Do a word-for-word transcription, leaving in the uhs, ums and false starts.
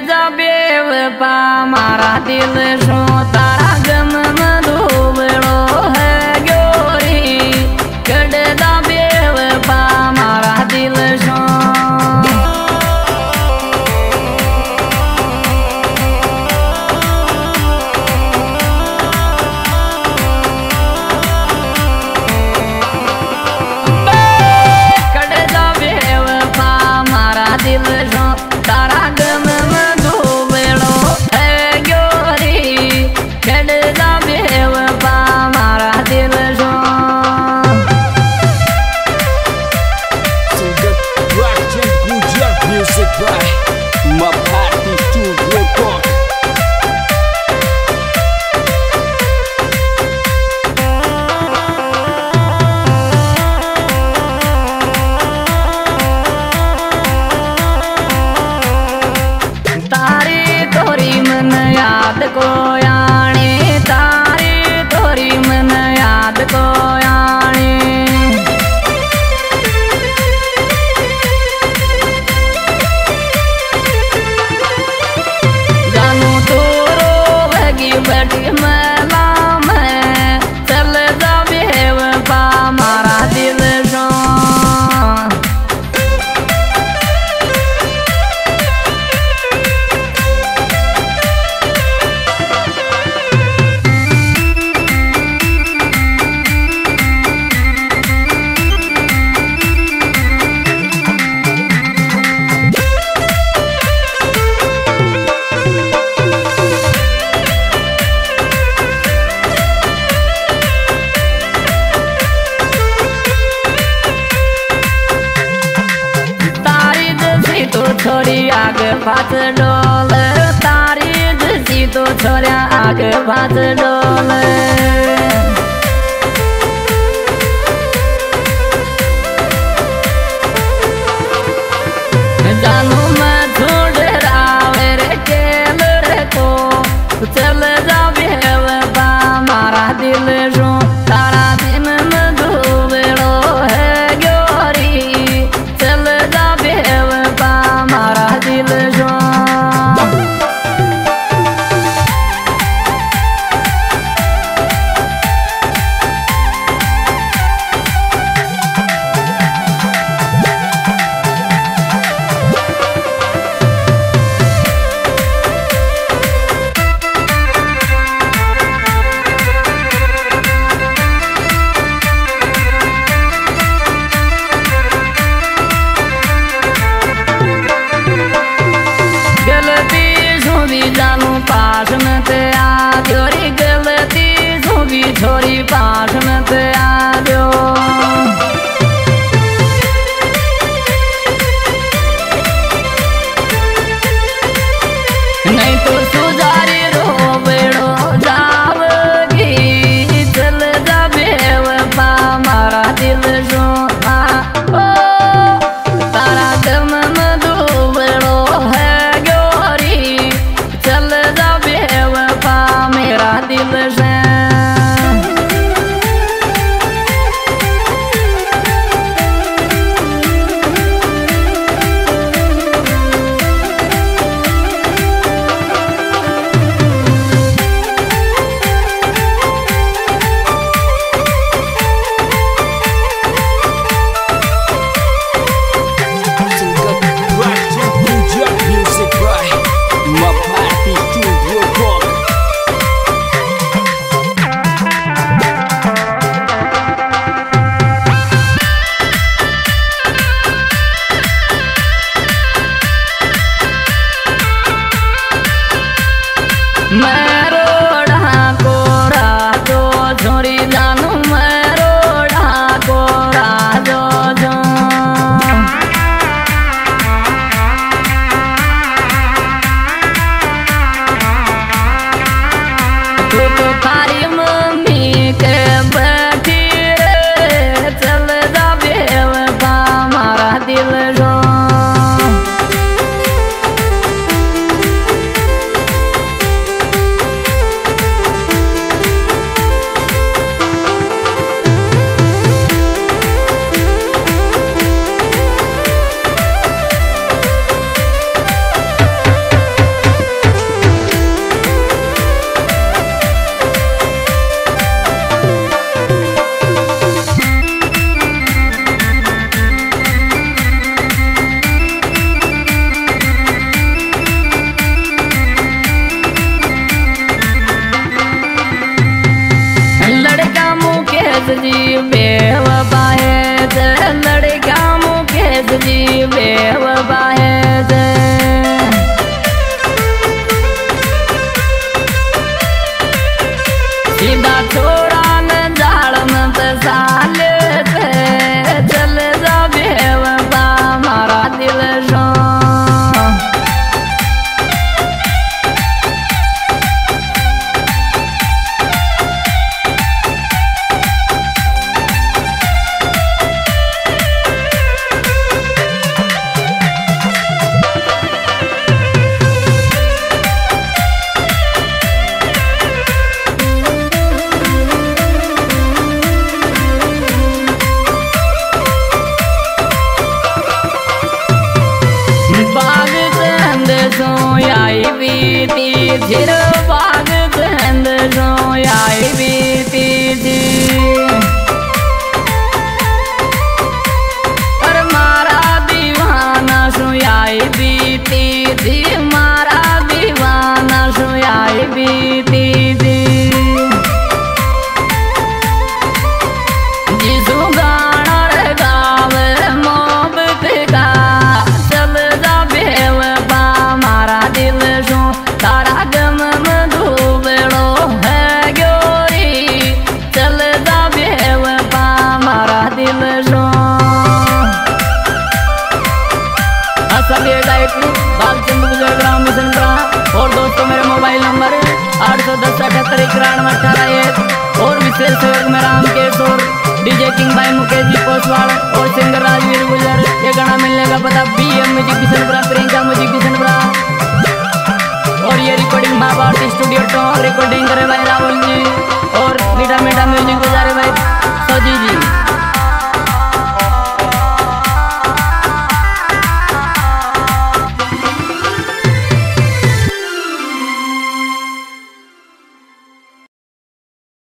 जा बेवफा मारा दिल शो तारा गम में डूबड़ो है गोरी। कट जा बेवफा मारा दिल शो को यानी तारी तोरी मन याद को यानी जानू तो रोवेगी बैठी मेला में चल जा बेवफा मारा दिल शो छोरी आगे पास डोल तारी जैसी तो छोरिया आगे पास डोल जानू मैं छोड़ रावे रे केल रे को चल जा बेवफा मारा दिल शो तारा दिन में डूबड़ो है गोरी। चल जा बेवफा मारा दिल शो आई बीती झिर बाग चंद जो आई बीती जी और मारा दीवाना सो आई बीती जी मारा दीवाना सो आई बीती जी जिसु गाना रे गावे मोहब्बत का चल जा बेव बा मारा दिल सो तारा गम में डूबड़ो है गोरी चल जा बेव बा मारा दिल सो सभी गायक बालचंद गुजर ग्राम मिशन और दोस्तों मेरे मोबाइल नंबर आठ सौ दस अठहत्तर इक्यानवे अठारह एक और विशेष सहयोग में राम केश और डीजे किंग भाई मुकेश जी पोसवाल और सिंगर राजवीर गुजर। ये गाना मिलने का पता B M music Kishanpura Priyanka music Kishanpura और ये रिकॉर्डिंग माँ भारती स्टूडियो टॉप रिकॉर्डिंग करे भाई राहुल जी और मीठा मीठा म्यूजिक